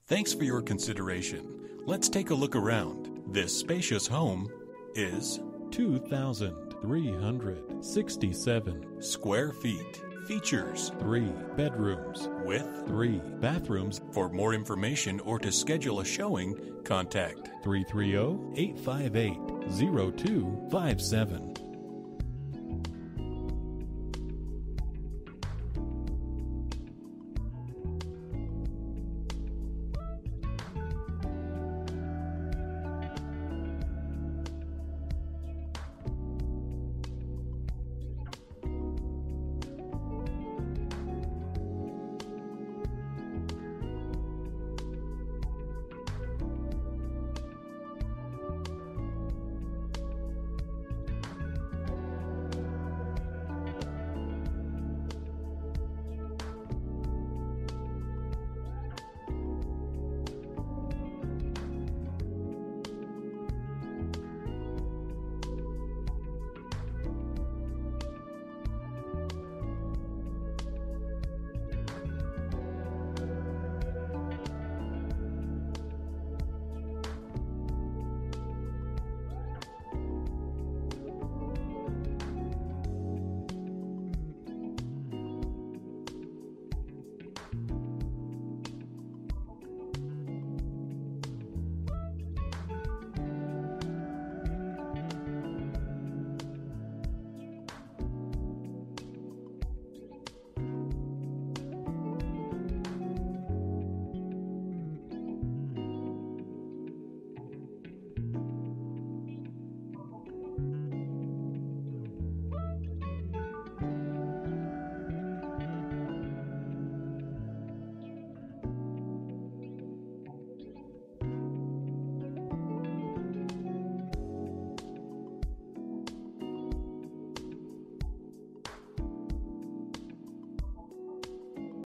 Thanks for your consideration. Let's take a look around. This spacious home is 2,367 square feet. Features 3 bedrooms with 3 bathrooms. For more information or to schedule a showing, contact 330-858-0257.